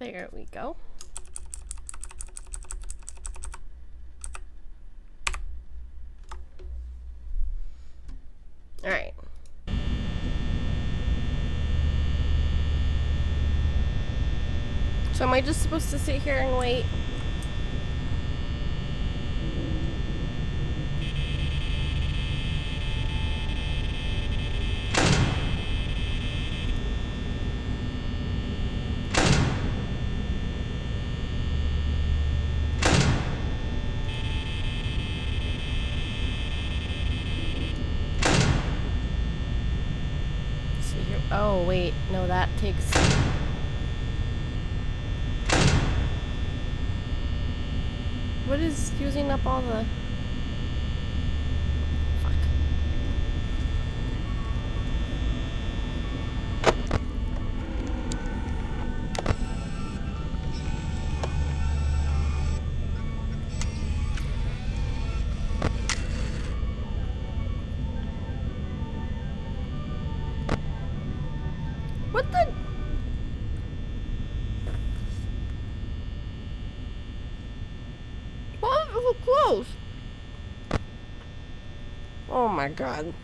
There we go. All right. So am I just supposed to sit here and wait? See here. Oh wait, no, that takes. What is using up all the... Fuck. What the... What? So close. Oh my god.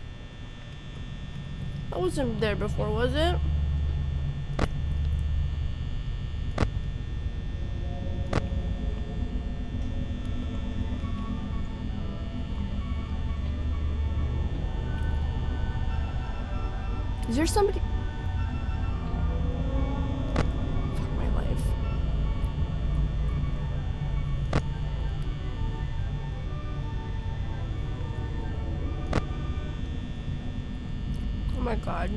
That wasn't there before, was it? Is there somebody... Fuck my life. Oh my god.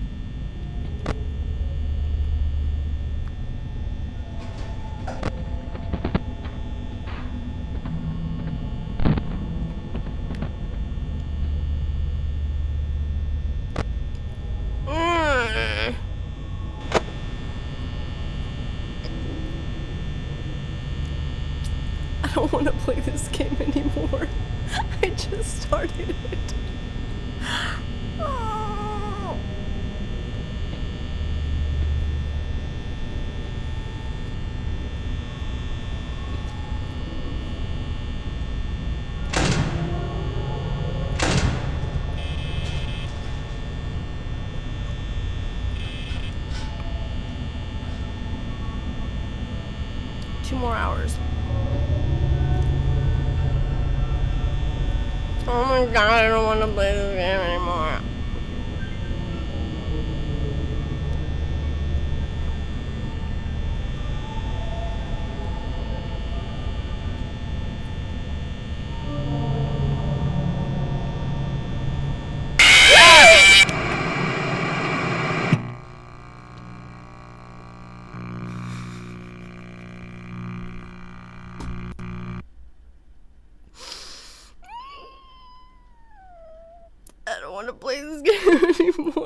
I don't want to play this game anymore. I just started it. Oh. 2 more hours. Oh my god, I don't want to play this game anymore. I don't want to play this game anymore.